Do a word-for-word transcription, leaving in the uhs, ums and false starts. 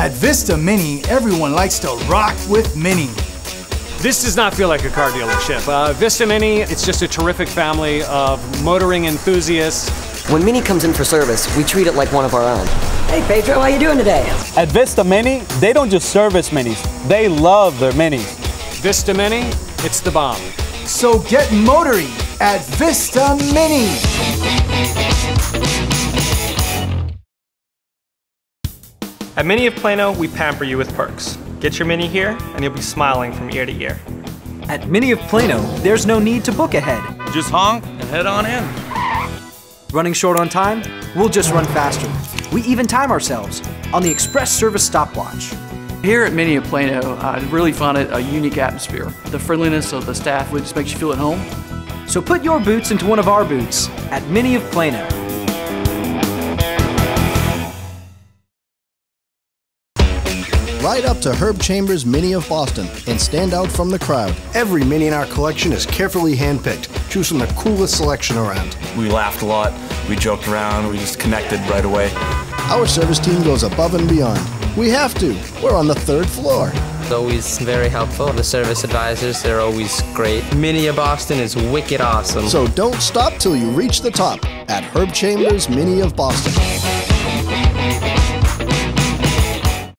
At Vista Mini, everyone likes to rock with Mini. This does not feel like a car dealership. Uh, Vista Mini, it's just a terrific family of motoring enthusiasts. When Mini comes in for service, we treat it like one of our own. Hey Pedro, how you doing today? At Vista Mini, they don't just service Minis, they love their Minis. Vista Mini, it's the bomb. So get motoring at Vista Mini. At Mini of Plano, we pamper you with perks. Get your Mini here, and you'll be smiling from ear to ear. At Mini of Plano, there's no need to book ahead. Just honk and head on in. Running short on time? We'll just run faster. We even time ourselves on the Express Service stopwatch. Here at Mini of Plano, I really found it a unique atmosphere. The friendliness of the staff just makes you feel at home. So put your boots into one of our boots at Mini of Plano. Ride up to Herb Chambers Mini of Boston and stand out from the crowd. Every Mini in our collection is carefully handpicked. Choose from the coolest selection around. We laughed a lot, we joked around, we just connected right away. Our service team goes above and beyond. We have to. We're on the third floor. It's always very helpful. The service advisors, they're always great. Mini of Boston is wicked awesome. So don't stop till you reach the top at Herb Chambers Mini of Boston.